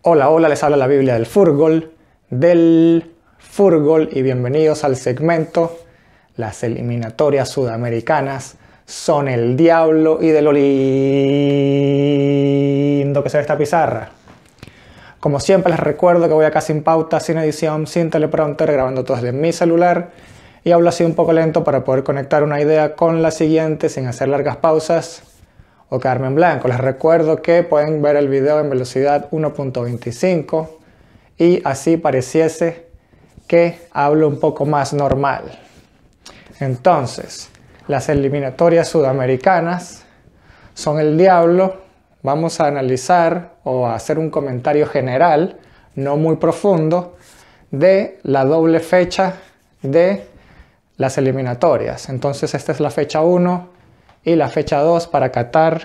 Hola, hola, les habla la Biblia del Fútbol y bienvenidos al segmento Las eliminatorias sudamericanas son el diablo y de lo lindo que se ve esta pizarra. Como siempre les recuerdo que voy acá sin pauta, sin edición, sin teleprompter, grabando todo desde mi celular y hablo así un poco lento para poder conectar una idea con la siguiente sin hacer largas pausas o quedarme en blanco. Les recuerdo que pueden ver el video en velocidad 1.25 y así pareciese que hablo un poco más normal. Entonces, las eliminatorias sudamericanas son el diablo. Vamos a analizar o a hacer un comentario general, no muy profundo, de la doble fecha de las eliminatorias. Entonces esta es la fecha 1 y la fecha 2 para Qatar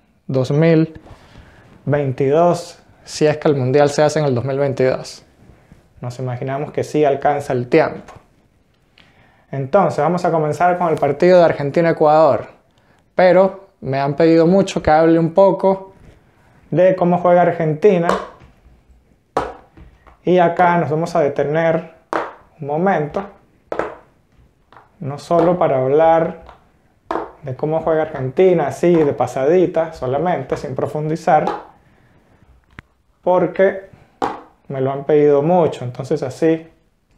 2022, si es que el Mundial se hace en el 2022. Nos imaginamos que sí alcanza el tiempo. Entonces vamos a comenzar con el partido de Argentina-Ecuador, pero me han pedido mucho que hable un poco de cómo juega Argentina y acá nos vamos a detener un momento, no solo para hablar de cómo juega Argentina, así de pasadita solamente, sin profundizar, porque me lo han pedido mucho, entonces así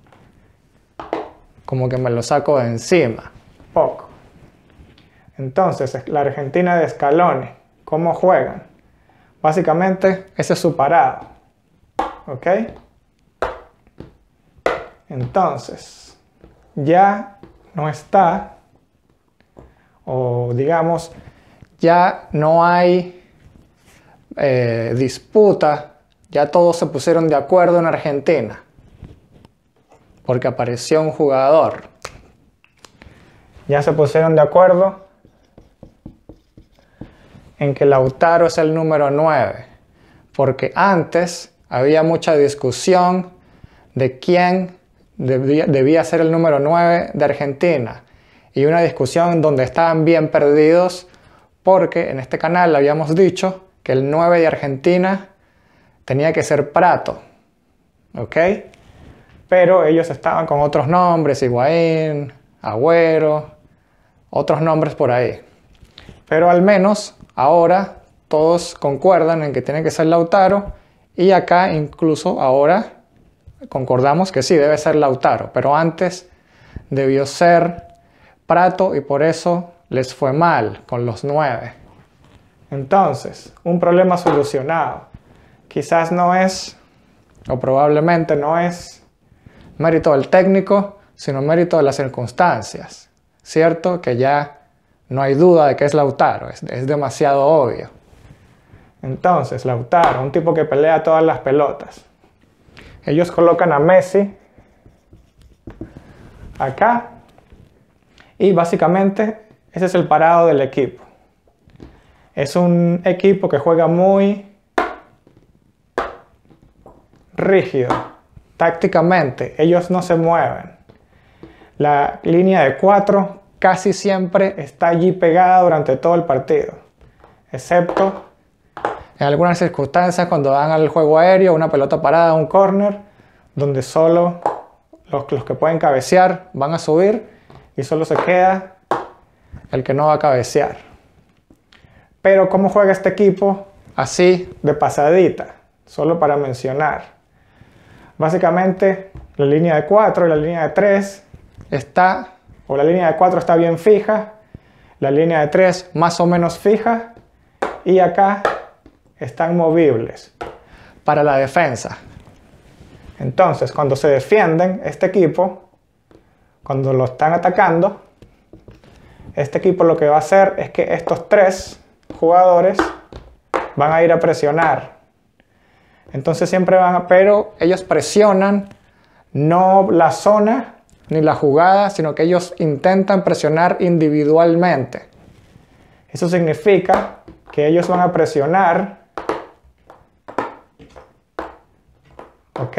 como que me lo saco de encima, poco. Entonces, la Argentina de Scaloni, ¿cómo juegan? Básicamente, ese es su parado, ¿ok? Entonces, ya no está, o digamos, ya no hay disputa, ya todos se pusieron de acuerdo en Argentina, porque apareció un jugador. Ya se pusieron de acuerdo en que Lautaro es el número 9, porque antes había mucha discusión de quién debía ser el número 9 de Argentina, y una discusión donde estaban bien perdidos, porque en este canal habíamos dicho que el 9 de Argentina tenía que ser Prato, ¿ok? Pero ellos estaban con otros nombres, Higuaín, Agüero, otros nombres por ahí. Pero al menos ahora todos concuerdan en que tiene que ser Lautaro, y acá incluso ahora concordamos que sí, debe ser Lautaro, pero antes debió ser Prato y por eso les fue mal con los 9. Entonces, un problema solucionado. Quizás no es, o probablemente no es, mérito del técnico, sino mérito de las circunstancias. ¿Cierto? Que ya no hay duda de que es Lautaro, es demasiado obvio. Entonces, Lautaro, un tipo que pelea todas las pelotas. Ellos colocan a Messi acá y básicamente ese es el parado del equipo. Es un equipo que juega muy rígido, tácticamente. Ellos no se mueven. La línea de 4 casi siempre está allí pegada durante todo el partido, excepto en algunas circunstancias cuando van al juego aéreo, una pelota parada, un córner, donde solo los que pueden cabecear van a subir y solo se queda el que no va a cabecear. Pero ¿cómo juega este equipo? Así de pasadita, solo para mencionar. Básicamente la línea de 4 y la línea de 3 está, o la línea de 4 está bien fija, la línea de 3 más o menos fija, y acá están movibles para la defensa. Entonces, cuando se defienden, este equipo, cuando lo están atacando, este equipo lo que va a hacer es que estos 3 jugadores van a ir a presionar. Entonces siempre pero ellos presionan no la zona ni la jugada, sino que ellos intentan presionar individualmente. Eso significa que ellos van a presionar, ¿ok?,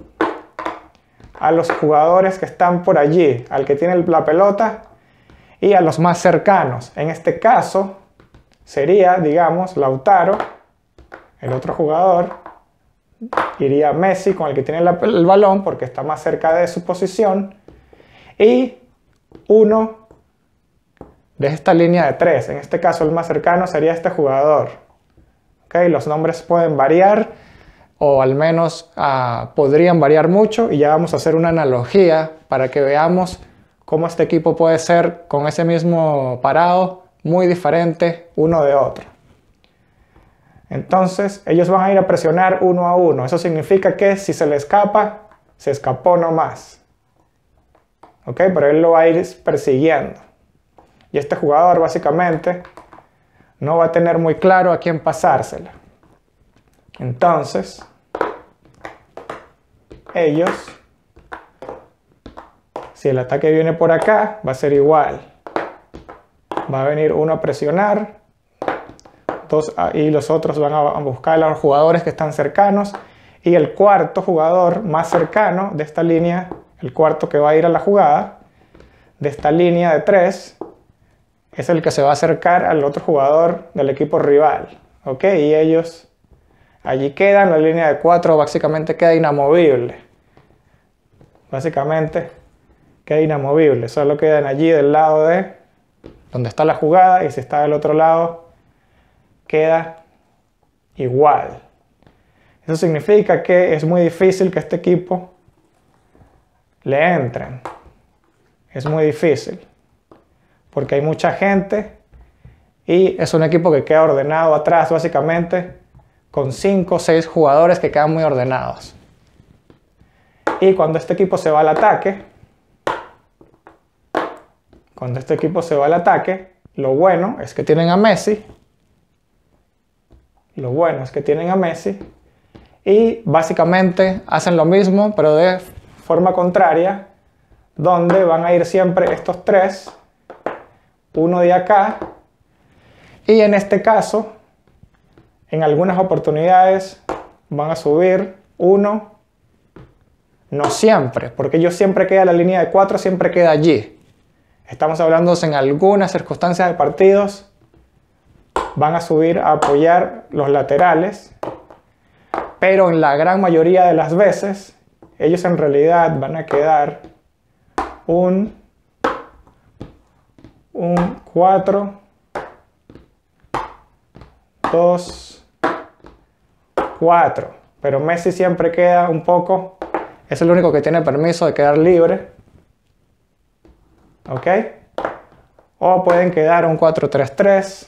a los jugadores que están por allí, al que tiene la pelota y a los más cercanos. En este caso sería, digamos, Lautaro, el otro jugador, iría Messi con el que tiene el balón porque está más cerca de su posición. Y uno de esta línea de 3. En este caso el más cercano sería este jugador. ¿Okay? Los nombres pueden variar o al menos podrían variar mucho y ya vamos a hacer una analogía para que veamos cómo este equipo puede ser con ese mismo parado muy diferente uno de otro. Entonces ellos van a ir a presionar uno a uno. Eso significa que si se le escapa, se escapó nomás. ¿Ok? Pero él lo va a ir persiguiendo. Y este jugador básicamente no va a tener muy claro a quién pasársela. Entonces, ellos, si el ataque viene por acá, va a ser igual. Va a venir uno a presionar, dos, y los otros van a buscar a los jugadores que están cercanos. Y el cuarto jugador más cercano de esta línea, el cuarto que va a ir a la jugada, de esta línea de 3, es el que se va a acercar al otro jugador del equipo rival. ¿Ok? Y ellos allí quedan, la línea de 4 básicamente queda inamovible. Básicamente queda inamovible, solo quedan allí del lado de donde está la jugada y si está del otro lado queda igual. Eso significa que es muy difícil que este equipo le entren. Es muy difícil porque hay mucha gente y es un equipo que queda ordenado atrás básicamente con 5 o 6 jugadores que quedan muy ordenados. Y cuando este equipo se va al ataque, lo bueno es que tienen a Messi. Y básicamente hacen lo mismo, pero de forma contraria, donde van a ir siempre estos 3, uno de acá, y en este caso, en algunas oportunidades, van a subir uno, no siempre, porque ellos siempre queda la línea de 4, siempre queda allí. Estamos hablando en algunas circunstancias de partidos, van a subir a apoyar los laterales, pero en la gran mayoría de las veces, ellos en realidad van a quedar un 4, 2, 4. Pero Messi siempre queda un poco, es el único que tiene permiso de quedar libre. ¿Ok? O pueden quedar un 4-3-3.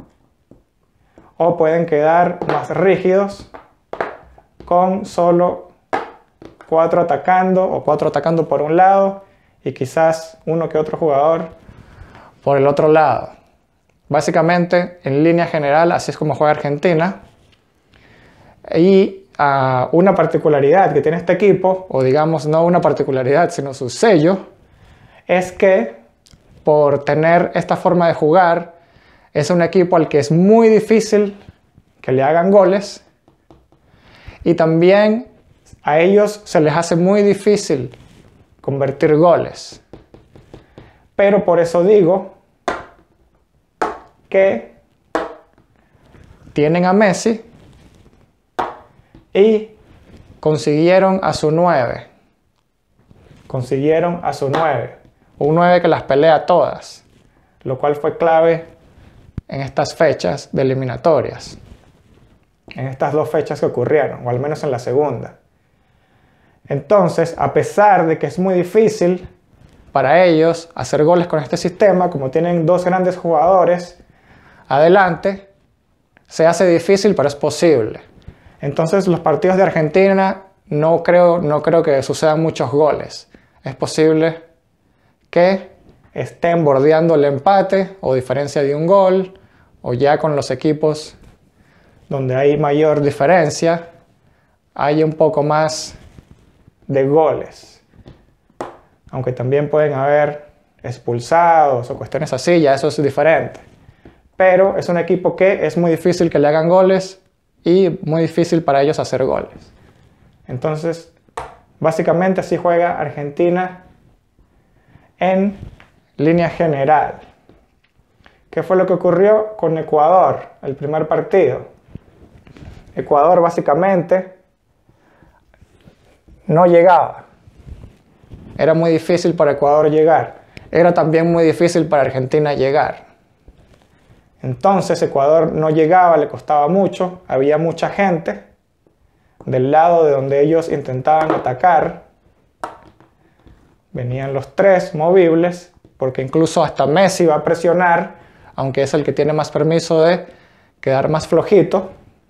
O pueden quedar más rígidos con solo 4 atacando o 4 atacando por un lado y quizás uno que otro jugador por el otro lado. Básicamente, en línea general, así es como juega Argentina. Y una particularidad que tiene este equipo, o digamos no una particularidad, sino su sello, es que por tener esta forma de jugar, es un equipo al que es muy difícil que le hagan goles. Y también a ellos se les hace muy difícil convertir goles. Pero por eso digo que tienen a Messi y consiguieron a su 9. Un 9 que las pelea todas, lo cual fue clave en estas fechas de eliminatorias. En estas 2 fechas que ocurrieron, o al menos en la segunda. Entonces, a pesar de que es muy difícil para ellos hacer goles con este sistema, como tienen 2 grandes jugadores adelante, se hace difícil, pero es posible. Entonces, los partidos de Argentina no creo que sucedan muchos goles. Es posible que estén bordeando el empate o diferencia de un gol, o ya con los equipos donde hay mayor diferencia, hay un poco más de goles. Aunque también pueden haber expulsados o cuestiones así, ya eso es diferente. Pero es un equipo que es muy difícil que le hagan goles y muy difícil para ellos hacer goles. Entonces, básicamente así juega Argentina en línea general. ¿Qué fue lo que ocurrió con Ecuador, el primer partido? Ecuador básicamente no llegaba. Era muy difícil para Ecuador llegar. Era también muy difícil para Argentina llegar. Entonces Ecuador no llegaba, le costaba mucho, había mucha gente del lado de donde ellos intentaban atacar. Venían los tres movibles, porque incluso hasta Messi va a presionar, aunque es el que tiene más permiso de quedar más flojito.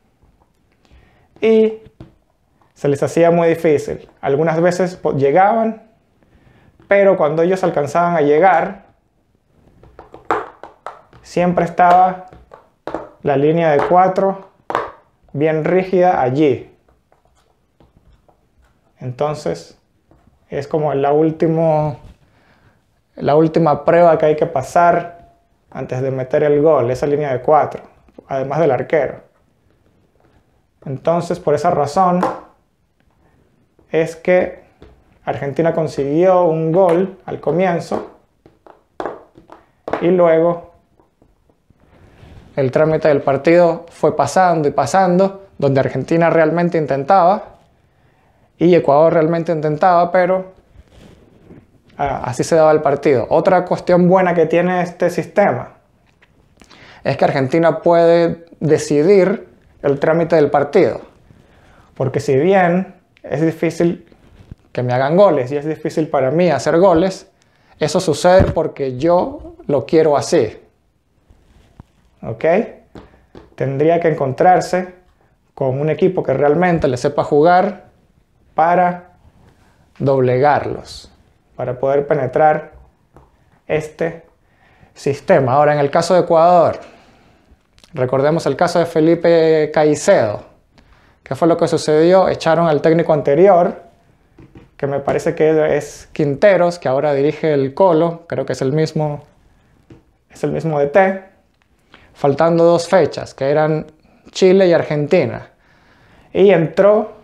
Y se les hacía muy difícil. Algunas veces llegaban, pero cuando ellos alcanzaban a llegar, siempre estaba la línea de 4 bien rígida allí. Entonces es como la última prueba que hay que pasar antes de meter el gol, esa línea de 4, además del arquero. Entonces, por esa razón es que Argentina consiguió un gol al comienzo y luego el trámite del partido fue pasando y pasando, donde Argentina realmente intentaba y Ecuador realmente intentaba, pero así se daba el partido. Otra cuestión buena que tiene este sistema es que Argentina puede decidir el trámite del partido, porque si bien es difícil que me hagan goles y es difícil para mí hacer goles, eso sucede porque yo lo quiero así. ¿Ok? Tendría que encontrarse con un equipo que realmente le sepa jugar para doblegarlos, para poder penetrar este sistema. Ahora, en el caso de Ecuador, recordemos el caso de Felipe Caicedo. ¿Qué fue lo que sucedió? Echaron al técnico anterior, que me parece que es Quinteros, que ahora dirige el Colo, creo que es el mismo DT, faltando 2 fechas, que eran Chile y Argentina. Y entró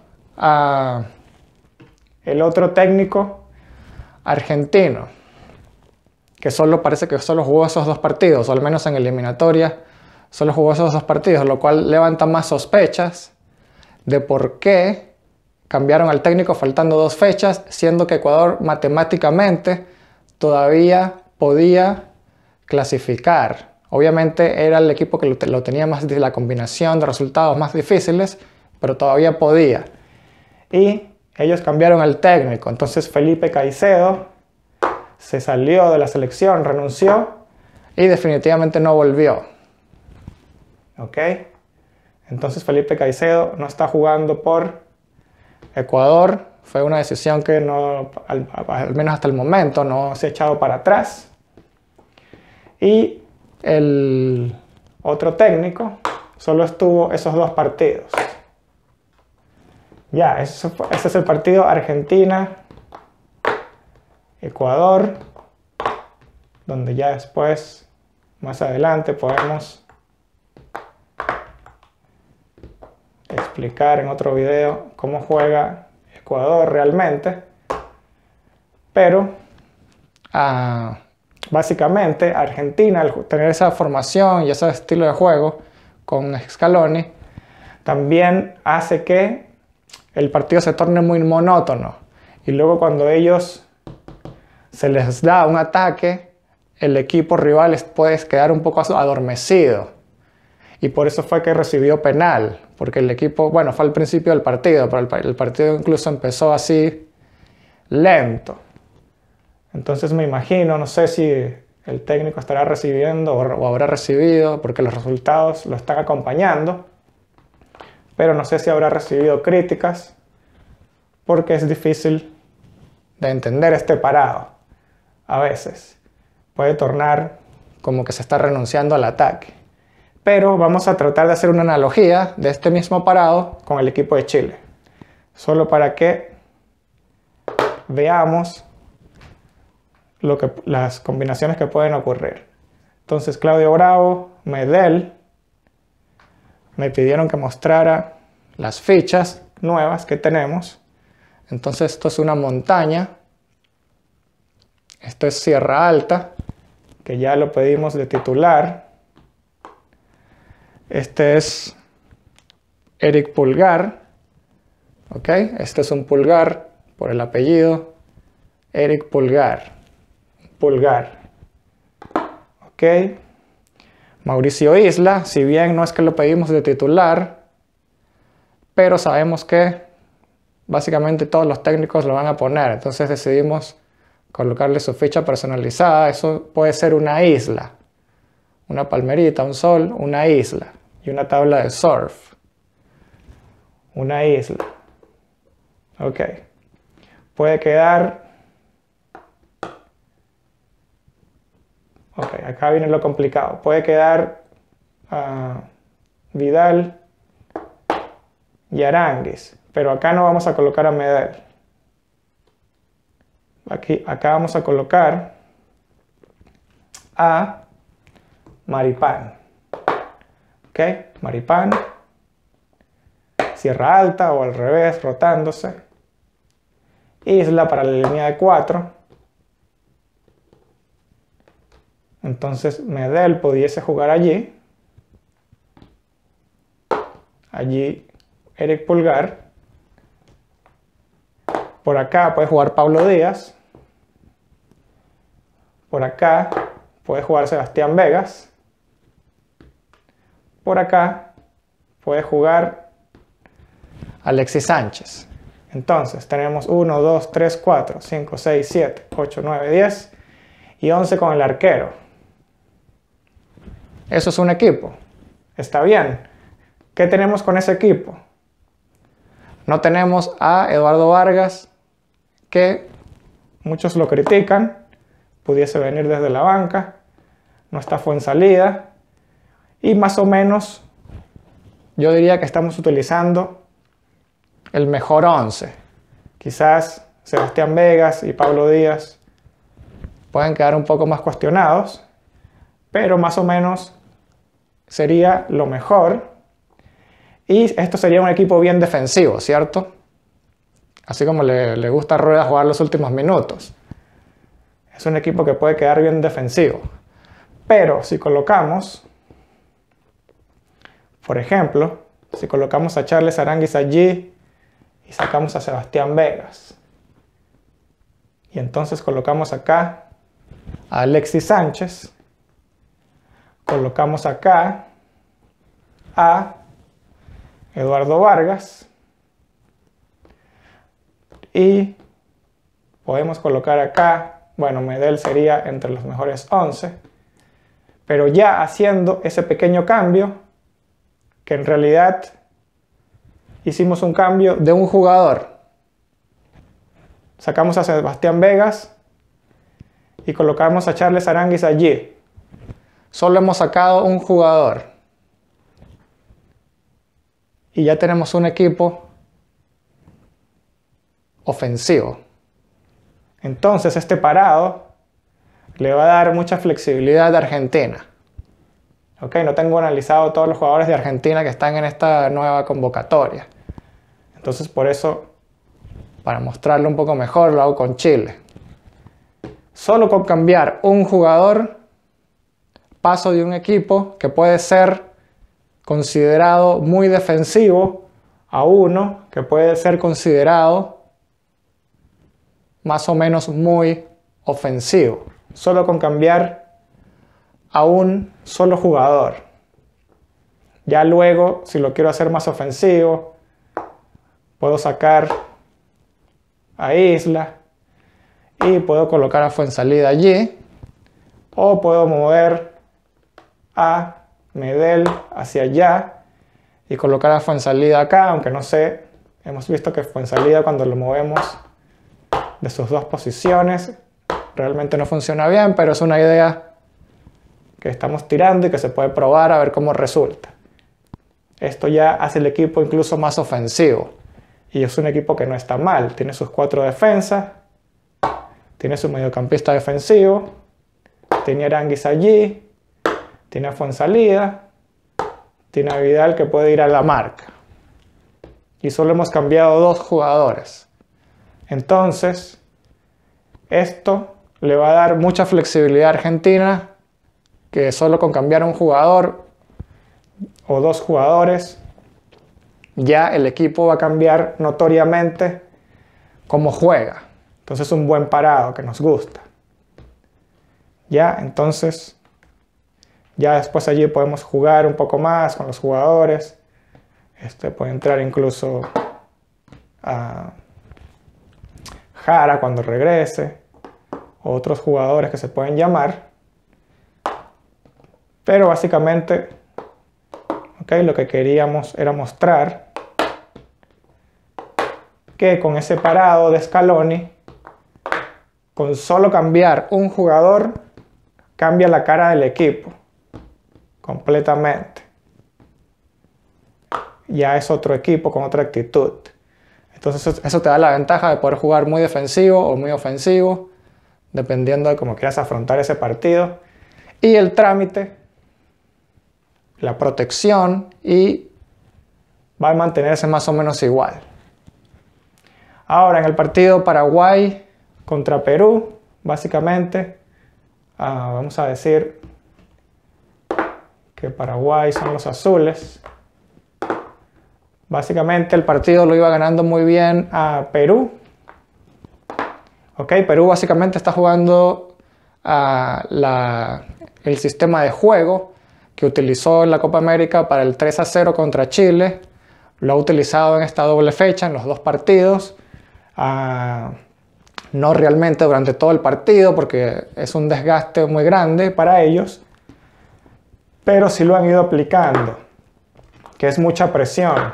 el otro técnico argentino, que parece que solo jugó esos 2 partidos, o al menos en eliminatoria solo jugó esos 2 partidos, lo cual levanta más sospechas de por qué cambiaron al técnico faltando 2 fechas, siendo que Ecuador matemáticamente todavía podía clasificar. Obviamente era el equipo que lo tenía más difícil, la combinación de resultados más difíciles, pero todavía podía. Y ellos cambiaron al técnico, entonces Felipe Caicedo se salió de la selección, renunció y definitivamente no volvió. ¿Ok? Entonces Felipe Caicedo no está jugando por Ecuador. Fue una decisión que no, al menos hasta el momento, no se ha echado para atrás. Y el otro técnico solo estuvo esos 2 partidos. Ya, ese es el partido Argentina-Ecuador, donde ya después, más adelante, podemos explicar en otro video cómo juega Ecuador realmente. Pero básicamente Argentina, al tener esa formación y ese estilo de juego con Scaloni, también hace que el partido se torne muy monótono. Y luego cuando ellos se les da un ataque, el equipo rival puede quedar un poco adormecido. Y por eso fue que recibió penal. Porque el equipo, bueno, fue al principio del partido, pero el partido incluso empezó así lento. Entonces me imagino, no sé si el técnico estará recibiendo o habrá recibido, porque los resultados lo están acompañando, pero no sé si habrá recibido críticas, porque es difícil de entender este parado. A veces puede tornar como que se está renunciando al ataque. Pero vamos a tratar de hacer una analogía de este mismo parado con el equipo de Chile, solo para que veamos las combinaciones que pueden ocurrir. Entonces Claudio Bravo, Medel, me pidieron que mostrara las fichas nuevas que tenemos. Entonces esto es una montaña, esto es Sierra Alta, que ya lo pedimos de titular. Este es Eric Pulgar, ¿ok? Este es un pulgar por el apellido, Eric Pulgar. Pulgar. Ok. Mauricio Isla, si bien no es que lo pedimos de titular, pero sabemos que básicamente todos los técnicos lo van a poner. Entonces decidimos colocarle su ficha personalizada. Eso puede ser una isla. Una palmerita, un sol, una isla. Y una tabla de surf. Una isla. Ok. Puede quedar... Ok, acá viene lo complicado. Puede quedar Vidal y Aranguis. Pero acá no vamos a colocar a Medel. Acá vamos a colocar a Maripán. Ok, Maripán. Sierra Alta o al revés, rotándose. Isla para la línea de 4. Entonces Medel pudiese jugar allí. Allí Eric Pulgar. Por acá puede jugar Pablo Díaz. Por acá puede jugar Sebastián Vegas. Por acá puede jugar Alexis Sánchez. Entonces tenemos 1, 2, 3, 4, 5, 6, 7, 8, 9, 10 y 11 con el arquero. Eso es un equipo. Está bien. ¿Qué tenemos con ese equipo? No tenemos a Eduardo Vargas, que muchos lo critican. Pudiese venir desde la banca. No está Fuenzalida. Y más o menos yo diría que estamos utilizando el mejor 11. Quizás Sebastián Vegas y Pablo Díaz pueden quedar un poco más cuestionados, pero más o menos sería lo mejor. Y esto sería un equipo bien defensivo, ¿cierto? Así como le gusta a Rueda jugar los últimos minutos. Es un equipo que puede quedar bien defensivo. Pero si colocamos, por ejemplo, si colocamos a Charles Aranguis allí y sacamos a Sebastián Vegas, y entonces colocamos acá a Alexis Sánchez, colocamos acá a Eduardo Vargas y podemos colocar acá, bueno, Medel sería entre los mejores 11, pero ya haciendo ese pequeño cambio, que en realidad hicimos un cambio de un jugador. Sacamos a Sebastián Vegas y colocamos a Charles Aranguis allí. Solo hemos sacado un jugador. Y ya tenemos un equipo ofensivo. Entonces este parado le va a dar mucha flexibilidad a Argentina. Ok, no tengo analizado todos los jugadores de Argentina que están en esta nueva convocatoria. Entonces por eso, para mostrarlo un poco mejor, lo hago con Chile. Solo con cambiar un jugador, paso de un equipo que puede ser considerado muy defensivo a uno que puede ser considerado más o menos muy ofensivo. Solo con cambiar a un solo jugador. Ya luego, si lo quiero hacer más ofensivo, puedo sacar a Isla y puedo colocar a Fuenzalida allí, o puedo mover a Medel hacia allá y colocar a Fuenzalida acá, aunque no sé, hemos visto que Fuenzalida cuando lo movemos de sus dos posiciones realmente no funciona bien, pero es una idea que estamos tirando y que se puede probar a ver cómo resulta. Esto ya hace el equipo incluso más ofensivo. Y es un equipo que no está mal. Tiene sus 4 defensas. Tiene su mediocampista defensivo. Tiene a Aranguis allí. Tiene a Fuenzalida. Tiene a Vidal que puede ir a la marca. Y solo hemos cambiado 2 jugadores. Entonces, esto le va a dar mucha flexibilidad a Argentina, que solo con cambiar un jugador o 2 jugadores, ya el equipo va a cambiar notoriamente cómo juega. Entonces es un buen parado que nos gusta. Ya, entonces, ya después allí podemos jugar un poco más con los jugadores. Puede entrar incluso a Jara cuando regrese, otros jugadores que se pueden llamar. Pero básicamente, lo que queríamos era mostrar que con ese parado de Scaloni, con solo cambiar un jugador, cambia la cara del equipo completamente. Ya es otro equipo con otra actitud. Entonces eso te da la ventaja de poder jugar muy defensivo o muy ofensivo, dependiendo de cómo quieras afrontar ese partido. Y el trámite, la protección, y va a mantenerse más o menos igual. Ahora en el partido Paraguay contra Perú, básicamente, vamos a decir que Paraguay son los azules. Básicamente el partido lo iba ganando muy bien a Perú. Perú básicamente está jugando el sistema de juego que utilizó en la Copa América para el 3-0 contra Chile. Lo ha utilizado en esta doble fecha, en los dos partidos. No realmente durante todo el partido, porque es un desgaste muy grande para ellos. Pero sí lo han ido aplicando, que es mucha presión.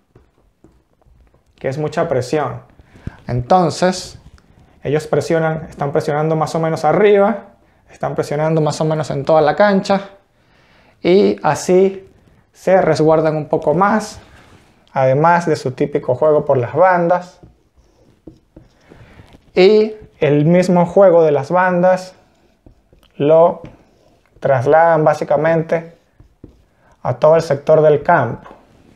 Entonces, ellos están presionando más o menos arriba, están presionando más o menos en toda la cancha, y así se resguardan un poco más, además de su típico juego por las bandas. Y el mismo juego de las bandas lo trasladan básicamente a todo el sector del campo.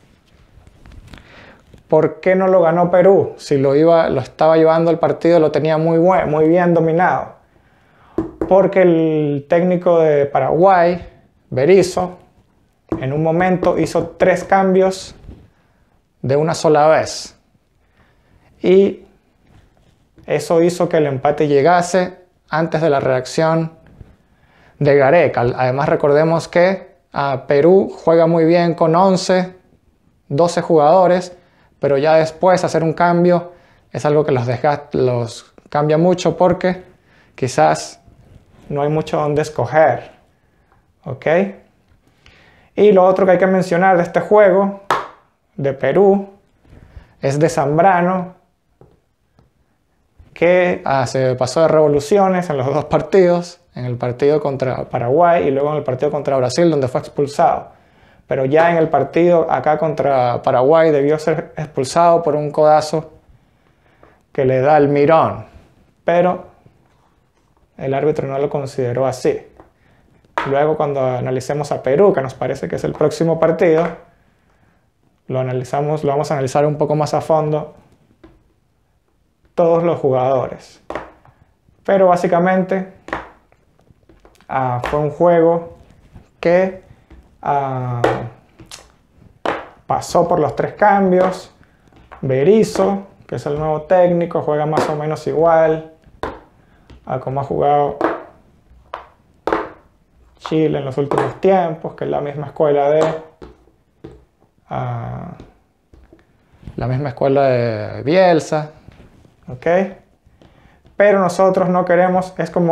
¿Por qué no lo ganó Perú? Si lo estaba llevando el partido, lo tenía muy bien dominado. Porque el técnico de Paraguay, Berizzo, en un momento hizo 3 cambios de una sola vez. Y eso hizo que el empate llegase antes de la reacción de Gareca. Además, recordemos que Perú juega muy bien con 11, 12 jugadores, pero ya después hacer un cambio es algo que los cambia mucho, porque quizás no hay mucho donde escoger. Y lo otro que hay que mencionar de este juego de Perú es de Zambrano, que se pasó de revoluciones en los dos partidos, en el partido contra Paraguay y luego en el partido contra Brasil, donde fue expulsado. Pero ya en el partido acá contra Paraguay debió ser expulsado por un codazo que le da el Mirón. Pero el árbitro no lo consideró así. Luego, cuando analicemos a Perú, que nos parece que es el próximo partido, lo vamos a analizar un poco más a fondo todos los jugadores. Pero básicamente fue un juego que pasó por los 3 cambios. Berizzo, que es el nuevo técnico, juega más o menos igual a como ha jugado Chile en los últimos tiempos, que es la misma escuela de Bielsa. Pero nosotros no queremos,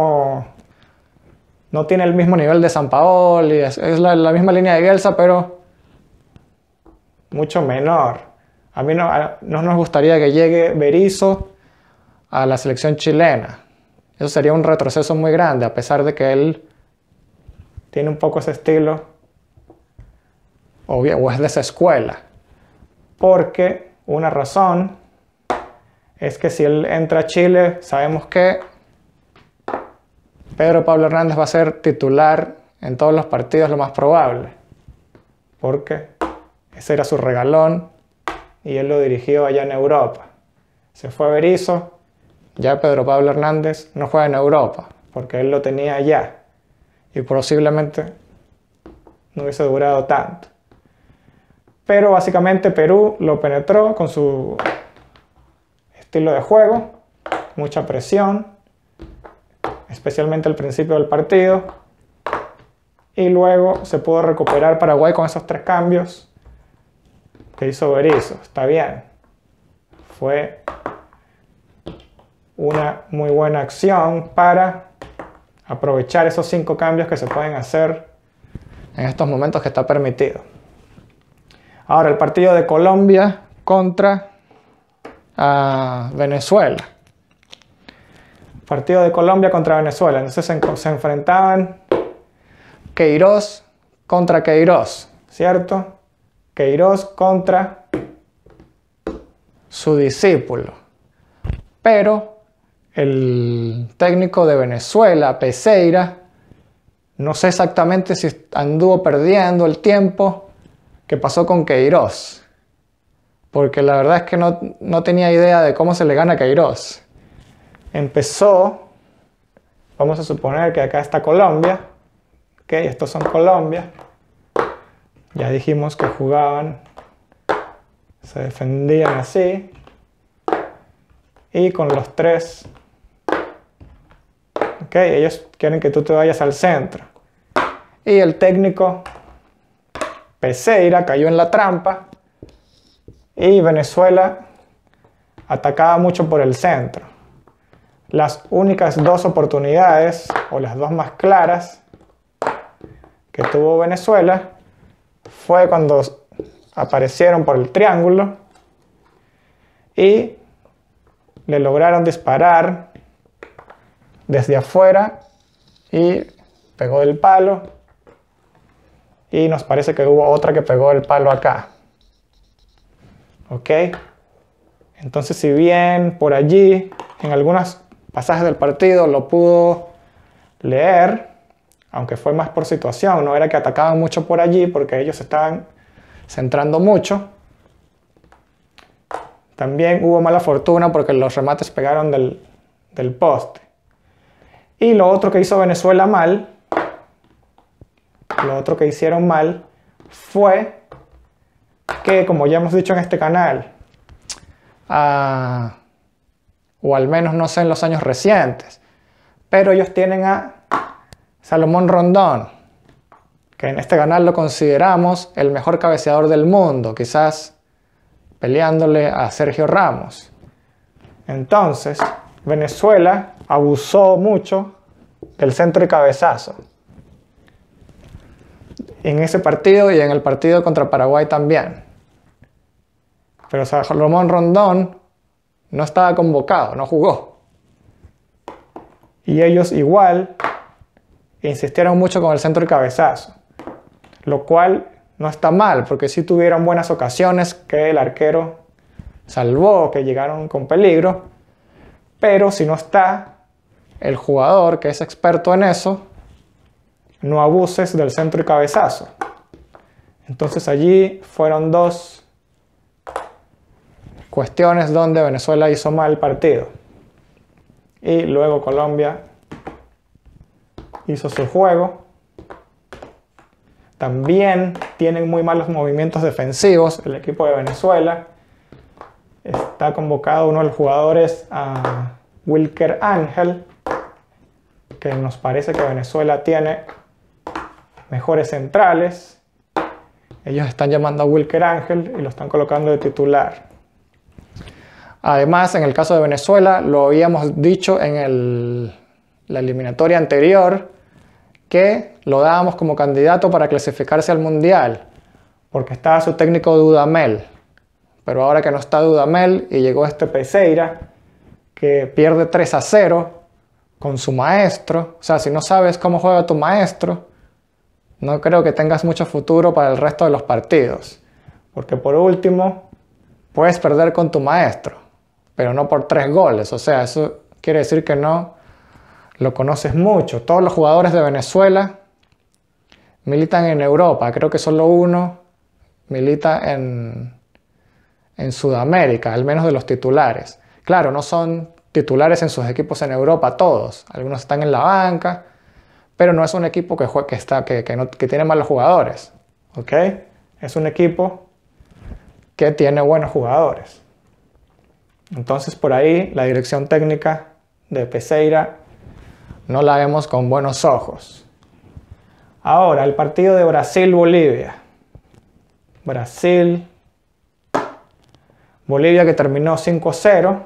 no tiene el mismo nivel de Sampaoli, es la misma línea de Bielsa, pero mucho menor. A mí no nos gustaría que llegue Berizzo a la selección chilena. Eso sería un retroceso muy grande, a pesar de que él tiene un poco ese estilo, o es de esa escuela. Porque una razón es que si él entra a Chile, sabemos que Pedro Pablo Hernández va a ser titular en todos los partidos, lo más probable. Porque ese era su regalón y él lo dirigió allá en Europa. Se fue Berizzo, ya Pedro Pablo Hernández no juega en Europa, porque él lo tenía allá. Y posiblemente no hubiese durado tanto. Pero básicamente Perú lo penetró con su estilo de juego, mucha presión, especialmente al principio del partido. Y luego se pudo recuperar Paraguay con esos 3 cambios que hizo Berizzo. Está bien. Fue una muy buena acción para aprovechar esos 5 cambios que se pueden hacer en estos momentos que está permitido. Ahora el partido de Colombia contra Venezuela. Partido de Colombia contra Venezuela. Entonces se enfrentaban Queiroz contra Queiroz, ¿cierto? Queiroz contra su discípulo. Pero el técnico de Venezuela, Peseira, no sé exactamente si anduvo perdiendo el tiempo que pasó con Queiroz. Porque la verdad es que no tenía idea de cómo se le gana a Queiroz. Empezó, vamos a suponer que acá está Colombia. Ok, estos son Colombia. Ya dijimos que jugaban, se defendían así. Y con los 3, ok, ellos quieren que tú te vayas al centro. Y el técnico Peseira cayó en la trampa. Y Venezuela atacaba mucho por el centro. Las únicas 2 oportunidades, o las 2 más claras, que tuvo Venezuela fue cuando aparecieron por el triángulo y le lograron disparar desde afuera y pegó del palo, y nos parece que hubo otra que pegó el palo acá. Ok, entonces si bien por allí en algunos pasajes del partido lo pudo leer, aunque fue más por situación, no era que atacaban mucho por allí porque ellos estaban centrando mucho. También hubo mala fortuna porque los remates pegaron del poste. Y lo otro que hizo Venezuela mal, lo otro que hicieron mal fue que, como ya hemos dicho en este canal, o al menos no sé en los años recientes, pero ellos tienen a Salomón Rondón, que en este canal lo consideramos el mejor cabeceador del mundo, quizás peleándole a Sergio Ramos. Entonces, Venezuela abusó mucho del centro y cabezazo. En ese partido y en el partido contra Paraguay también. Pero Salomón Rondón no estaba convocado, no jugó. Y ellos igual insistieron mucho con el centro y cabezazo. Lo cual no está mal, porque sí tuvieron buenas ocasiones que el arquero salvó, que llegaron con peligro. Pero si no está el jugador que es experto en eso, no abuses del centro y cabezazo. Entonces allí fueron 2 cuestiones donde Venezuela hizo mal el partido. Y luego Colombia hizo su juego. También tienen muy malos movimientos defensivos el equipo de Venezuela. Está convocado uno de los jugadores, a Wilker Ángel, que nos parece que Venezuela tiene mejores centrales. Ellos están llamando a Wilker Ángel y lo están colocando de titular. Además, en el caso de Venezuela, lo habíamos dicho en la eliminatoria anterior, que lo dábamos como candidato para clasificarse al Mundial, porque estaba su técnico Dudamel. Pero ahora que no está Dudamel y llegó este Peseira, que pierde 3-0 con su maestro. O sea, si no sabes cómo juega tu maestro, no creo que tengas mucho futuro para el resto de los partidos. Porque por último, puedes perder con tu maestro, pero no por 3 goles. O sea, eso quiere decir que no lo conoces mucho. Todos los jugadores de Venezuela militan en Europa. Creo que solo uno milita en Sudamérica, al menos de los titulares. Claro, no son titulares en sus equipos en Europa todos. Algunos están en la banca, pero no es un equipo que tiene malos jugadores. ¿Ok? Es un equipo que tiene buenos jugadores. Entonces por ahí la dirección técnica de Peseira no la vemos con buenos ojos. Ahora el partido de Brasil-Bolivia. Bolivia que terminó 5-0.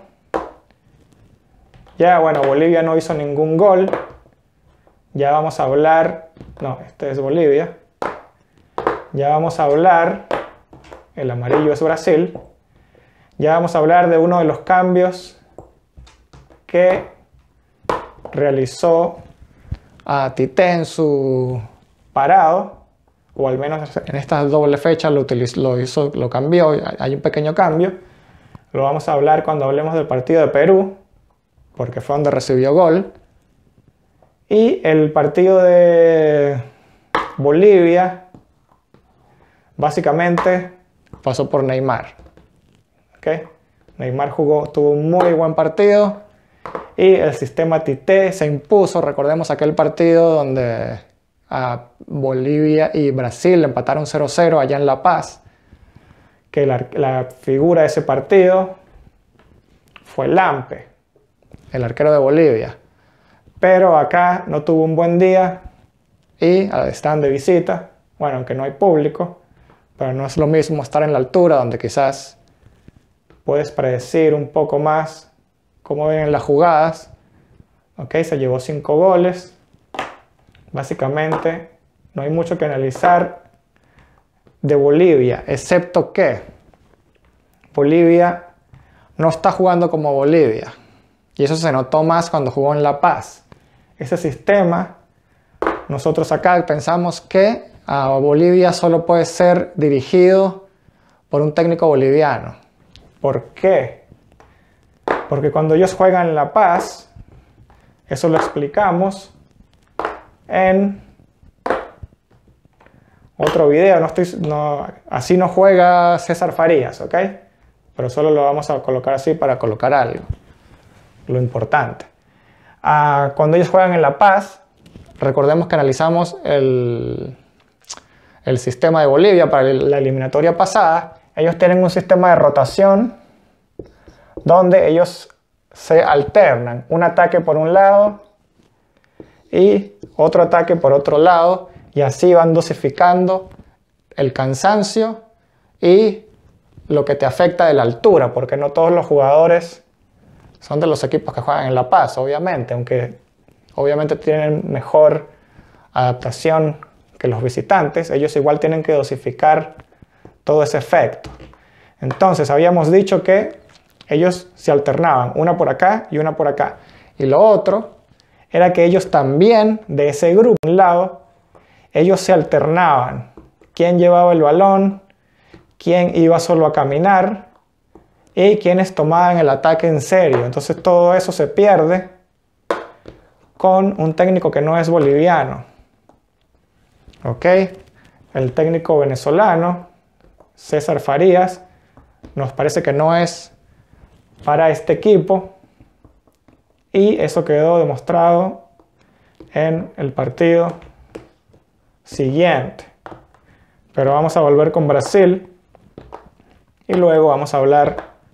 Ya bueno, Bolivia no hizo ningún gol. Ya vamos a hablar... No, este es Bolivia. Ya vamos a hablar... El amarillo es Brasil. Ya vamos a hablar de uno de los cambios que realizó a Tite en su parado, o al menos en esta doble fecha lo cambió, hay un pequeño cambio. Lo vamos a hablar cuando hablemos del partido de Perú, porque fue donde recibió gol. Y el partido de Bolivia, básicamente pasó por Neymar. ¿Okay? Neymar tuvo un muy buen partido y el sistema Tite se impuso. Recordemos aquel partido donde Bolivia y Brasil empataron 0-0 allá en La Paz, que la figura de ese partido fue Lampe, el arquero de Bolivia. Pero acá no tuvo un buen día y están de visita. Bueno, aunque no hay público, pero no es lo mismo estar en la altura, donde quizás puedes predecir un poco más cómo vienen las jugadas. Ok, se llevó 5 goles. Básicamente no hay mucho que analizar de Bolivia, excepto que Bolivia no está jugando como Bolivia. Y eso se notó más cuando jugó en La Paz. Ese sistema, nosotros acá pensamos que Bolivia solo puede ser dirigido por un técnico boliviano. ¿Por qué? Porque cuando ellos juegan en La Paz, eso lo explicamos en otro video. Así no juega César Farías, ¿ok? Pero solo lo vamos a colocar así para colocar algo, lo importante. Cuando ellos juegan en La Paz, recordemos que analizamos el sistema de Bolivia para la eliminatoria pasada. Ellos tienen un sistema de rotación donde ellos se alternan. Un ataque por un lado y otro ataque por otro lado. Y así van dosificando el cansancio y lo que te afecta de la altura. Porque no todos los jugadores son de los equipos que juegan en La Paz, obviamente. Aunque obviamente tienen mejor adaptación que los visitantes. Ellos igual tienen que dosificar todo ese efecto. Entonces habíamos dicho que ellos se alternaban, una por acá y una por acá. Y lo otro era que ellos también, de ese grupo, de un lado, ellos se alternaban. ¿Quién llevaba el balón? ¿Quién iba solo a caminar? Y quiénes tomaban el ataque en serio. Entonces todo eso se pierde con un técnico que no es boliviano. ¿Ok? El técnico venezolano, César Farías, nos parece que no es para este equipo. Y eso quedó demostrado en el partido siguiente. Pero vamos a volver con Brasil y luego vamos a hablar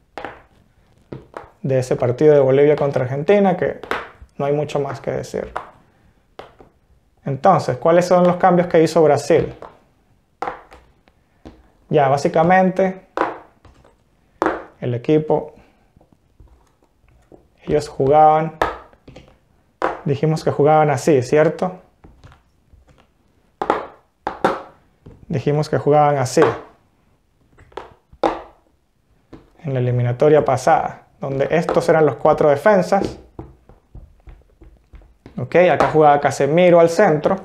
de ese partido de Bolivia contra Argentina, que no hay mucho más que decir. Entonces, ¿cuáles son los cambios que hizo Brasil? Ya, básicamente, el equipo, ellos jugaban, dijimos que jugaban así, ¿cierto? Dijimos que jugaban así en la eliminatoria pasada, donde estos eran los 4 defensas. Ok, acá jugaba Casemiro al centro.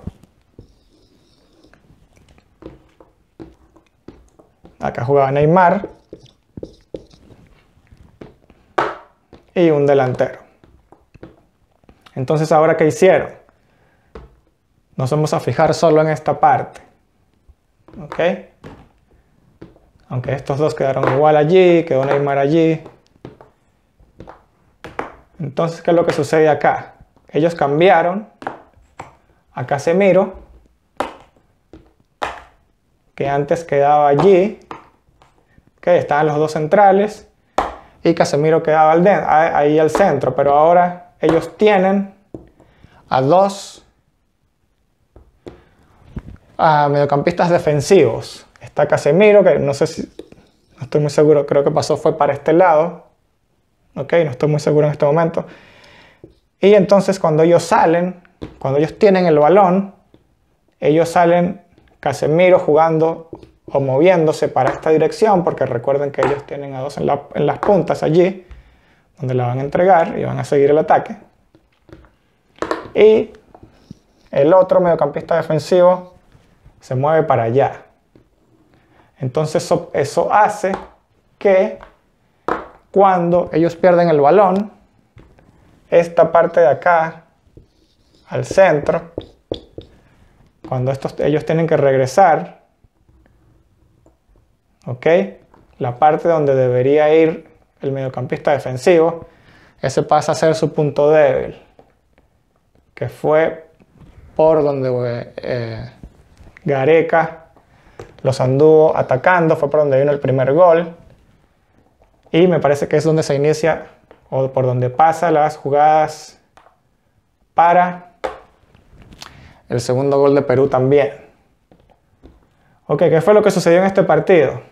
Acá jugaba Neymar. Y un delantero. Entonces, ¿ahora qué hicieron? Nos vamos a fijar solo en esta parte. Ok. Aunque estos dos quedaron igual allí, quedó Neymar allí. Entonces, ¿qué es lo que sucede acá? Ellos cambiaron a Casemiro, que antes quedaba allí. Okay, estaban los dos centrales. y Casemiro quedaba ahí al centro, pero ahora ellos tienen a dos mediocampistas defensivos. Está Casemiro, que no sé si, no estoy muy seguro, creo que fue para este lado. Ok, no estoy muy seguro en este momento. Y entonces cuando ellos salen, cuando ellos tienen el balón, ellos salen Casemiro jugando o moviéndose para esta dirección, porque recuerden que ellos tienen a dos en las puntas allí, donde la van a entregar y van a seguir el ataque. Y el otro mediocampista defensivo se mueve para allá. Entonces eso hace que cuando ellos pierden el balón, esta parte de acá al centro, cuando ellos tienen que regresar, ¿ok? La parte donde debería ir el mediocampista defensivo, ese pasa a ser su punto débil, que fue por donde Gareca los anduvo atacando, fue por donde vino el primer gol, y me parece que es donde se inicia, o por donde pasa las jugadas para el segundo gol de Perú también. Ok, ¿qué fue lo que sucedió en este partido?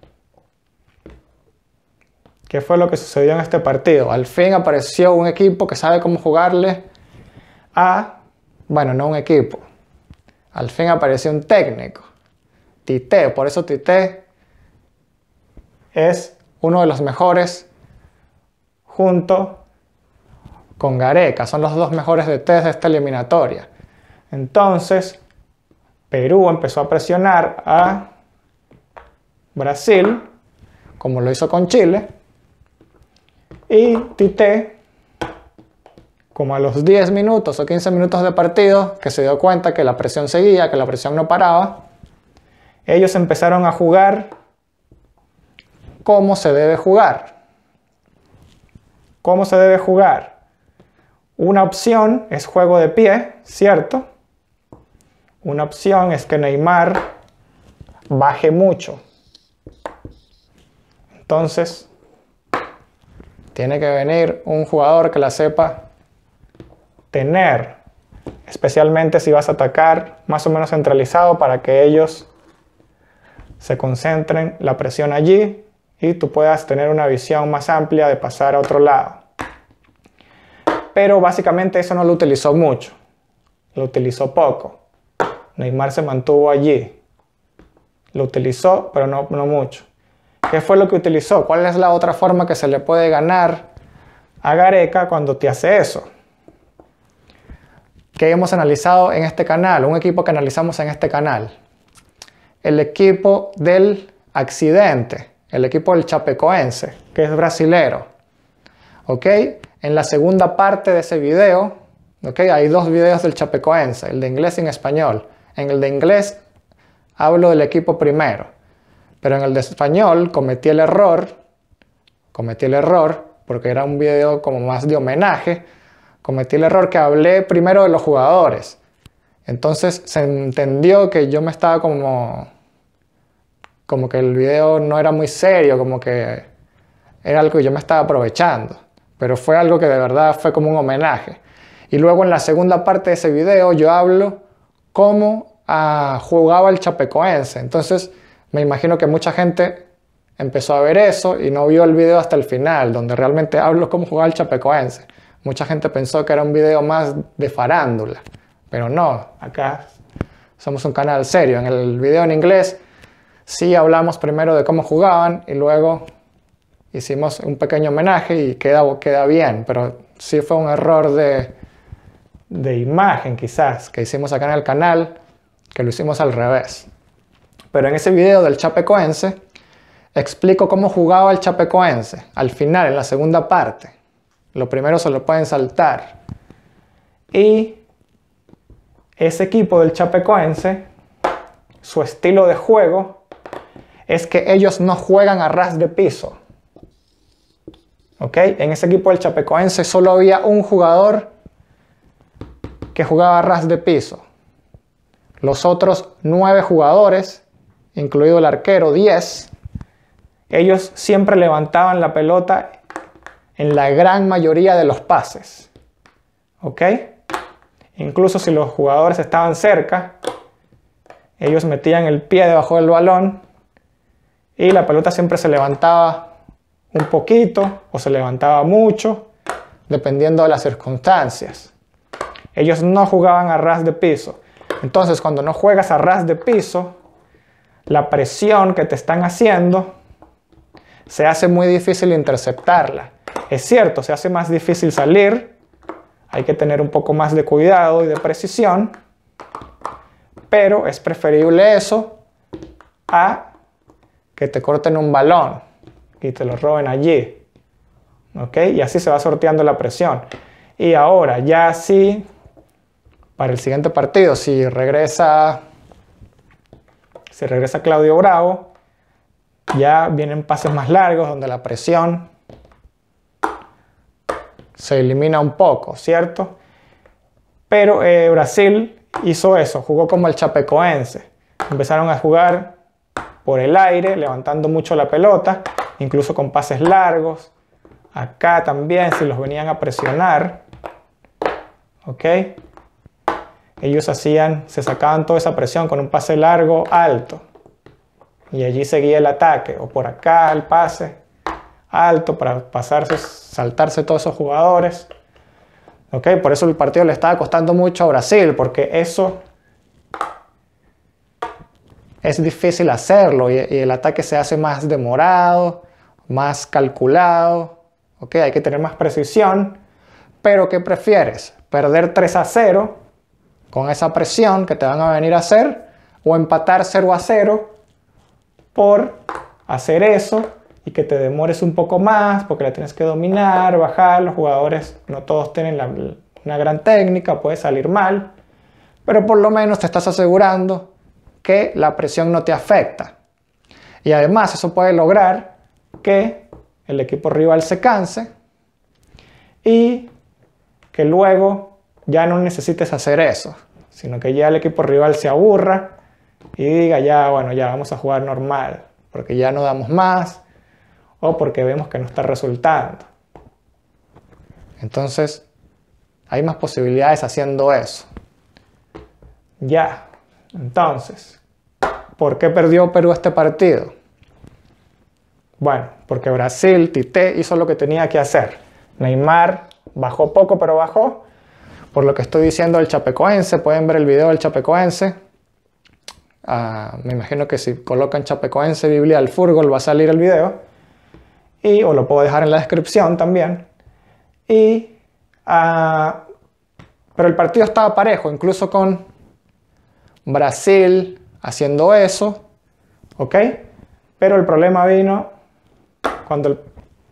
¿Qué fue lo que sucedió en este partido? Al fin apareció un equipo que sabe cómo jugarle bueno, no un equipo. Al fin apareció un técnico, Tite. Por eso Tite es uno de los mejores junto con Gareca. Son los dos mejores DTs de esta eliminatoria. Entonces, Perú empezó a presionar a Brasil, como lo hizo con Chile. Y Tite, como a los 10 minutos o 15 minutos de partido, que se dio cuenta que la presión seguía, que la presión no paraba, ellos empezaron a jugar cómo se debe jugar. ¿Cómo se debe jugar? Una opción es juego de pie, ¿cierto? Una opción es que Neymar baje mucho. Entonces, tiene que venir un jugador que la sepa tener, especialmente si vas a atacar más o menos centralizado para que ellos se concentren la presión allí y tú puedas tener una visión más amplia de pasar a otro lado. Pero básicamente eso no lo utilizó mucho, lo utilizó poco. Neymar se mantuvo allí, lo utilizó pero no mucho. ¿Qué fue lo que utilizó? ¿Cuál es la otra forma que se le puede ganar a Gareca cuando te hace eso? Que hemos analizado en este canal, un equipo que analizamos en este canal. El equipo del accidente, el equipo del Chapecoense, que es brasilero. ¿Ok? En la segunda parte de ese video, ¿ok? Hay dos videos del Chapecoense, el de inglés y en español. En el de inglés hablo del equipo primero, pero en el de español cometí el error, porque era un video como más de homenaje, cometí el error que hablé primero de los jugadores. Entonces se entendió que yo me estaba como que el video no era muy serio, como que era algo que yo me estaba aprovechando. Pero fue algo que de verdad fue como un homenaje. Y luego en la segunda parte de ese video yo hablo cómo jugaba el Chapecoense. Entonces me imagino que mucha gente empezó a ver eso y no vio el video hasta el final, donde realmente hablo cómo jugaba el Chapecoense. Mucha gente pensó que era un video más de farándula, pero no, acá somos un canal serio. En el video en inglés sí hablamos primero de cómo jugaban y luego hicimos un pequeño homenaje y queda bien, pero sí fue un error de imagen quizás que hicimos acá en el canal, que lo hicimos al revés. Pero en ese video del Chapecoense explico cómo jugaba el Chapecoense al final, en la segunda parte. Lo primero se lo pueden saltar. Y ese equipo del Chapecoense, su estilo de juego es que ellos no juegan a ras de piso. ¿Ok? En ese equipo del Chapecoense solo había un jugador que jugaba a ras de piso. Los otros 9 jugadores, incluido el arquero, 10, ellos siempre levantaban la pelota en la gran mayoría de los pases. ¿Ok? Incluso si los jugadores estaban cerca, ellos metían el pie debajo del balón y la pelota siempre se levantaba un poquito o se levantaba mucho, dependiendo de las circunstancias. Ellos no jugaban a ras de piso. Entonces, cuando no juegas a ras de piso, la presión que te están haciendo se hace muy difícil interceptarla. Es cierto, se hace más difícil salir, hay que tener un poco más de cuidado y de precisión, pero es preferible eso a que te corten un balón y te lo roben allí. ¿Ok? Y así se va sorteando la presión. Y ahora, ya sí, para el siguiente partido, si regresa Claudio Bravo, ya vienen pases más largos donde la presión se elimina un poco, ¿cierto? Pero Brasil hizo eso, jugó como el Chapecoense. Empezaron a jugar por el aire, levantando mucho la pelota, incluso con pases largos. Acá también, si los venían a presionar, ¿ok? Ellos se sacaban toda esa presión con un pase largo alto. Y allí seguía el ataque, o por acá el pase alto para saltarse todos esos jugadores. ¿Ok? Por eso el partido le estaba costando mucho a Brasil, porque eso es difícil hacerlo y el ataque se hace más demorado, más calculado. ¿Ok? Hay que tener más precisión. Pero ¿qué prefieres? ¿Perder 3-0 con esa presión que te van a venir a hacer? ¿O empatar 0-0 por hacer eso y que te demores un poco más porque la tienes que dominar, bajar? Los jugadores no todos tienen una gran técnica, puede salir mal, pero por lo menos te estás asegurando que la presión no te afecta. Y además eso puede lograr que el equipo rival se canse y que luego ya no necesites hacer eso, sino que ya el equipo rival se aburra y diga ya, bueno, ya vamos a jugar normal, porque ya no damos más o porque vemos que no está resultando. Entonces, hay más posibilidades haciendo eso. Ya, entonces, ¿por qué perdió Perú este partido? Bueno, porque Brasil, Tite, hizo lo que tenía que hacer. Neymar bajó poco, pero bajó. Por lo que estoy diciendo del Chapecoense, pueden ver el video del Chapecoense. Me imagino que si colocan Chapecoense Biblia del Fútbol va a salir el video. O lo puedo dejar en la descripción también. Pero el partido estaba parejo, incluso con Brasil haciendo eso. ¿Ok? Pero el problema vino cuando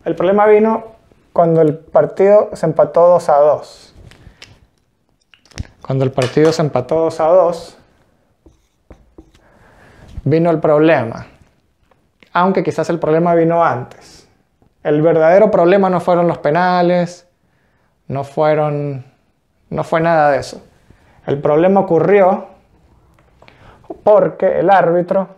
el partido se empató 2-2. Cuando el partido se empató 2-2, vino el problema. Aunque quizás el problema vino antes. El verdadero problema no fueron los penales, no fue nada de eso. El problema ocurrió porque el árbitro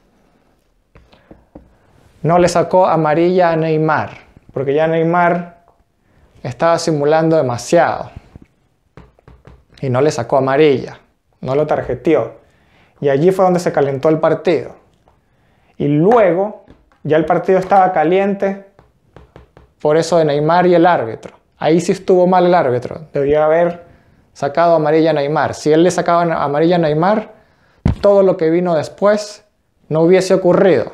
no le sacó amarilla a Neymar, porque ya Neymar estaba simulando demasiado y no le sacó amarilla, no lo tarjeteó. Y allí fue donde se calentó el partido. Y luego ya el partido estaba caliente por eso de Neymar y el árbitro. Ahí sí estuvo mal el árbitro, debió haber sacado amarilla a Neymar. Si él le sacaba amarilla a Neymar, todo lo que vino después no hubiese ocurrido.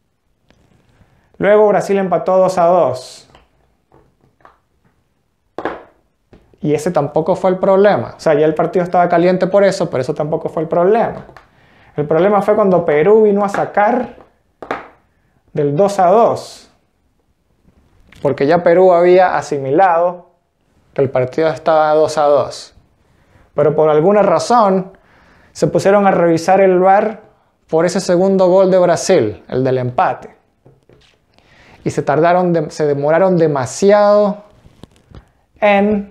Luego Brasil empató 2-2. Y ese tampoco fue el problema. O sea, ya el partido estaba caliente por eso, pero eso tampoco fue el problema. El problema fue cuando Perú vino a sacar del 2-2. Porque ya Perú había asimilado que el partido estaba 2-2. Pero por alguna razón se pusieron a revisar el VAR por ese segundo gol de Brasil, el del empate. Y se demoraron demasiado en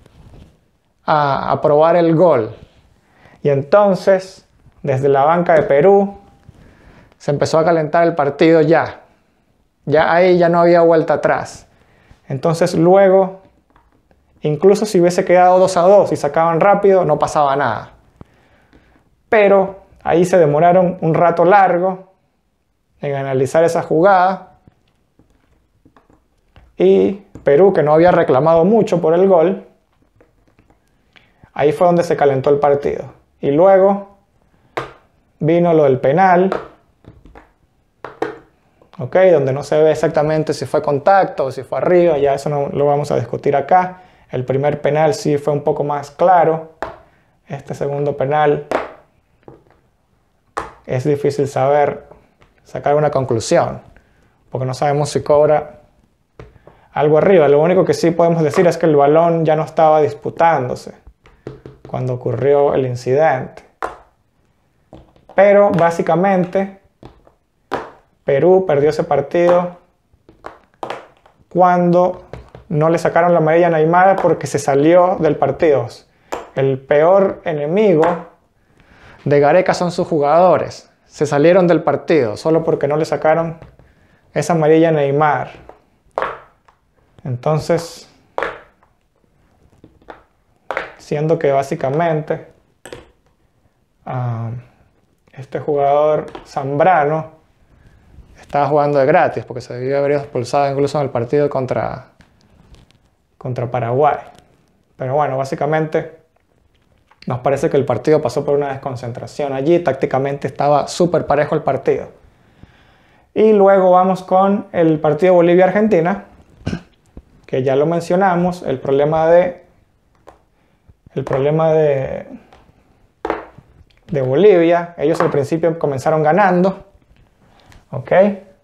aprobar el gol. Y entonces, desde la banca de Perú, se empezó a calentar el partido ya. Ya ahí ya no había vuelta atrás. Entonces luego, incluso si hubiese quedado 2-2 y sacaban rápido, no pasaba nada. Pero ahí se demoraron un rato largo en analizar esa jugada. Y Perú, que no había reclamado mucho por el gol, ahí fue donde se calentó el partido. Y luego vino lo del penal, ¿ok? Donde no se ve exactamente si fue contacto o si fue arriba, ya eso no lo vamos a discutir acá. El primer penal sí fue un poco más claro. Este segundo penal es difícil sacar una conclusión, porque no sabemos si cobra algo arriba. Lo único que sí podemos decir es que el balón ya no estaba disputándose cuando ocurrió el incidente. Pero básicamente Perú perdió ese partido cuando no le sacaron la amarilla a Neymar porque se salió del partido. El peor enemigo de Gareca son sus jugadores. Se salieron del partido solo porque no le sacaron esa amarilla a Neymar. Entonces, siendo que básicamente este jugador Zambrano estaba jugando de gratis porque se debió haber expulsado incluso en el partido contra Paraguay. Pero bueno, básicamente nos parece que el partido pasó por una desconcentración allí. Tácticamente estaba súper parejo el partido. Y luego vamos con el partido Bolivia-Argentina, que ya lo mencionamos, el problema de Bolivia. Ellos al principio comenzaron ganando, ¿ok?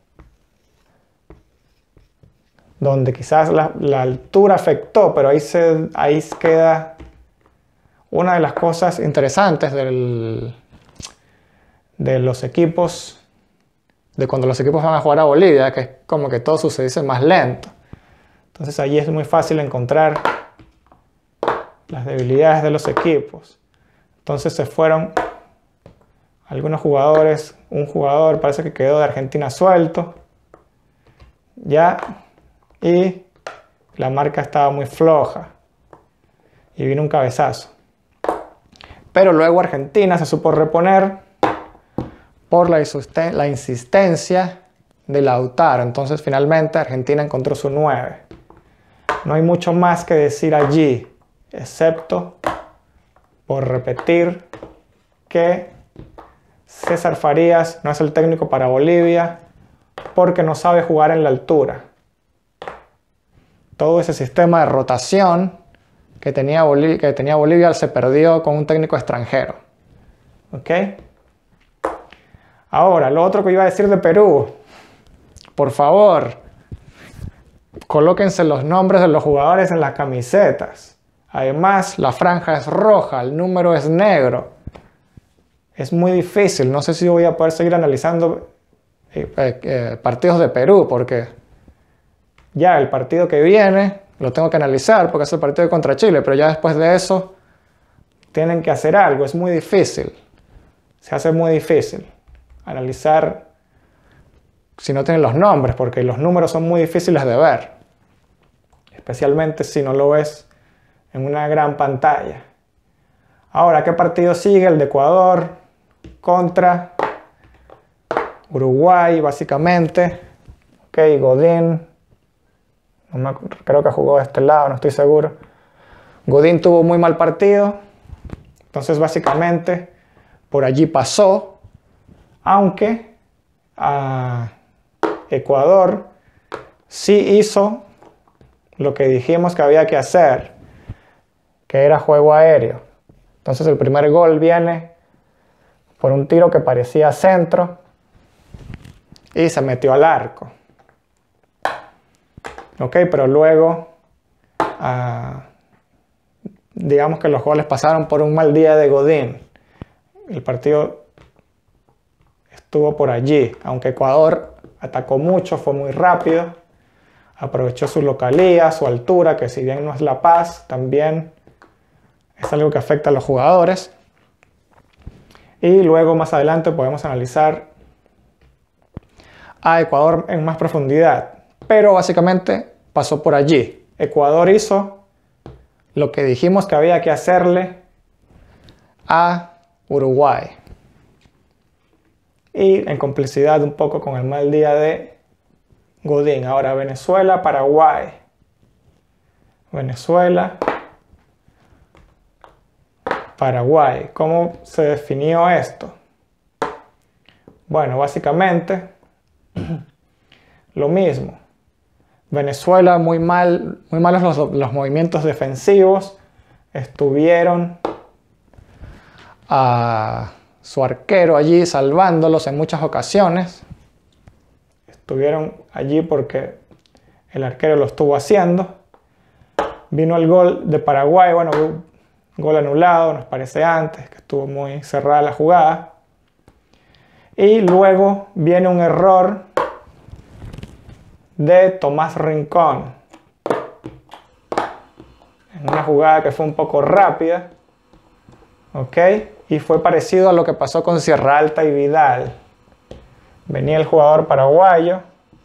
Donde quizás la altura afectó, pero ahí queda una de las cosas interesantes de los equipos, de cuando los equipos van a jugar a Bolivia, que es como que todo sucede más lento. Entonces allí es muy fácil encontrar las debilidades de los equipos. Entonces se fueron algunos jugadores, un jugador parece que quedó de Argentina suelto, ya, y la marca estaba muy floja y vino un cabezazo. Pero luego Argentina se supo reponer por la insistencia de Lautaro. Entonces finalmente Argentina encontró su 9. No hay mucho más que decir allí, excepto por repetir que César Farías no es el técnico para Bolivia porque no sabe jugar en la altura. Todo ese sistema de rotación que tenía Bolivia se perdió con un técnico extranjero. ¿Ok? Ahora, lo otro que iba a decir de Perú. Por favor, colóquense los nombres de los jugadores en las camisetas. Además, la franja es roja, el número es negro. Es muy difícil. No sé si voy a poder seguir analizando partidos de Perú, porque ya el partido que viene lo tengo que analizar porque es el partido contra Chile, pero ya después de eso tienen que hacer algo. Es muy difícil. Se hace muy difícil analizar si no tienen los nombres, porque los números son muy difíciles de ver, especialmente si no lo ves en una gran pantalla. Ahora, ¿qué partido sigue? El de Ecuador contra Uruguay, básicamente. Ok, Godín. Creo que jugó de este lado, no estoy seguro. Godín tuvo muy mal partido. Entonces, básicamente, por allí pasó. Aunque Ecuador sí hizo lo que dijimos que había que hacer, que era juego aéreo. Entonces el primer gol viene por un tiro que parecía centro y se metió al arco. Ok, pero luego digamos que los goles pasaron por un mal día de Godín. El partido estuvo por allí, aunque Ecuador atacó mucho, fue muy rápido, aprovechó su localía, su altura, que si bien no es La Paz, también es algo que afecta a los jugadores. Y luego más adelante podemos analizar a Ecuador en más profundidad. Pero básicamente pasó por allí. Ecuador hizo lo que dijimos que había que hacerle a Uruguay. Y en complicidad un poco con el mal día de Godín. Ahora Venezuela, Paraguay. Venezuela, Paraguay. ¿Cómo se definió esto? Bueno, básicamente lo mismo. Venezuela muy malos los movimientos defensivos. Estuvieron a su arquero allí salvándolos en muchas ocasiones. Estuvieron allí porque el arquero lo estuvo haciendo. Vino el gol de Paraguay, bueno, gol anulado, nos parece antes, que estuvo muy cerrada la jugada. Y luego viene un error de Tomás Rincón. En una jugada que fue un poco rápida. ¿Ok? Y fue parecido a lo que pasó con Sierra Alta y Vidal. Venía el jugador paraguayo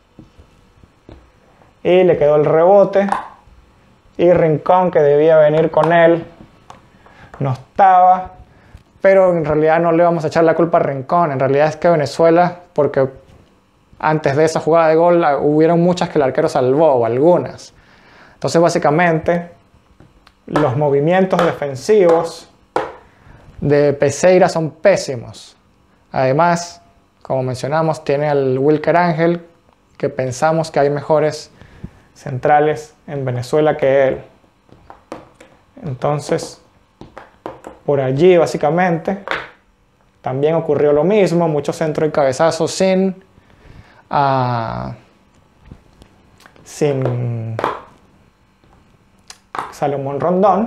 y le quedó el rebote. Y Rincón, que debía venir con él, no estaba. Pero en realidad no le vamos a echar la culpa a Rincón. En realidad es que Venezuela, porque antes de esa jugada de gol hubieron muchas que el arquero salvó, o algunas. Entonces básicamente los movimientos defensivos de Peseira son pésimos. Además, como mencionamos, tiene al Wilker Ángel, que pensamos que hay mejores centrales en Venezuela que él. Entonces, por allí básicamente también ocurrió lo mismo, mucho centro y cabezazo sin Salomón Rondón.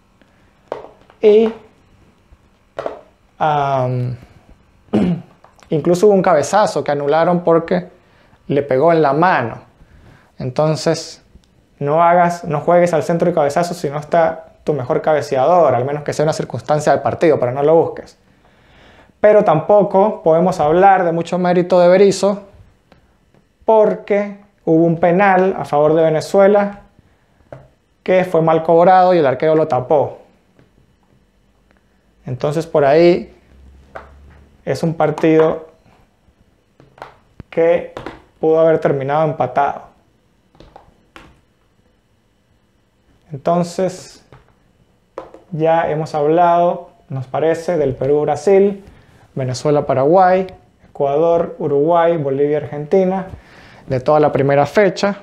Y incluso hubo un cabezazo que anularon porque le pegó en la mano. Entonces no juegues al centro y cabezazo si no está tu mejor cabeceador, al menos que sea una circunstancia del partido, pero no lo busques. Pero tampoco podemos hablar de mucho mérito de Berizzo porque hubo un penal a favor de Venezuela que fue mal cobrado y el arquero lo tapó. Entonces por ahí es un partido que pudo haber terminado empatado. Entonces ya hemos hablado, nos parece, del Perú-Brasil, Venezuela-Paraguay, Ecuador, Uruguay, Bolivia-Argentina, de toda la primera fecha.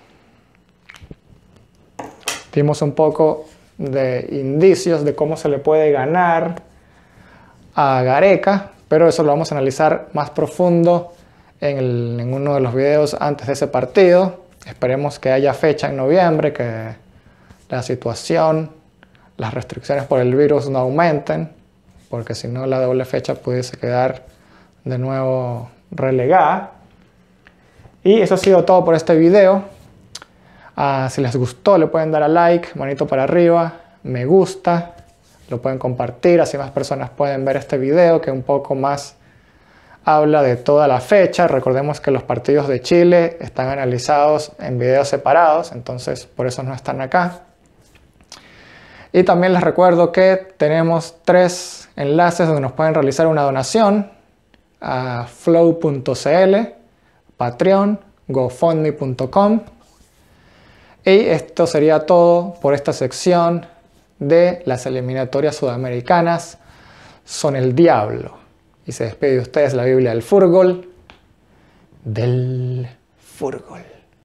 Dimos un poco de indicios de cómo se le puede ganar a Gareca, pero eso lo vamos a analizar más profundo en uno de los videos antes de ese partido. Esperemos que haya fecha en noviembre, que la situación, las restricciones por el virus no aumenten, porque si no la doble fecha pudiese quedar de nuevo relegada. Y eso ha sido todo por este video. Si les gustó le pueden dar a like, manito para arriba, me gusta, lo pueden compartir, así más personas pueden ver este video que un poco más habla de toda la fecha. Recordemos que los partidos de Chile están analizados en videos separados, entonces por eso no están acá. Y también les recuerdo que tenemos 3 enlaces donde nos pueden realizar una donación: a flow.cl, Patreon, gofundme.com. Y esto sería todo por esta sección de las eliminatorias sudamericanas son el diablo. Y se despide de ustedes la Biblia del Fútbol.